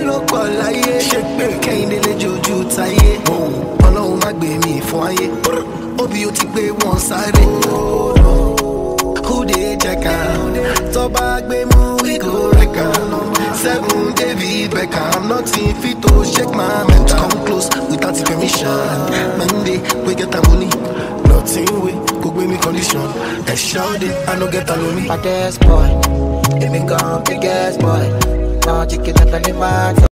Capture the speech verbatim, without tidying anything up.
ló kọ̀ láyé ṣe pé kẹ́hìndé lè jojú táyé ọlọ́run má gbé mi fún ayé òbí ó ti gbé wọn sáré who dey check am tó bá gbé mú we go wreck am seven David Beckham nothing fit to shake my mental come close without permission Monday we get the money nothing we go give me condition and shout it I no get alone Baddest boy, even gone biggest boy. Now chicken up in the man.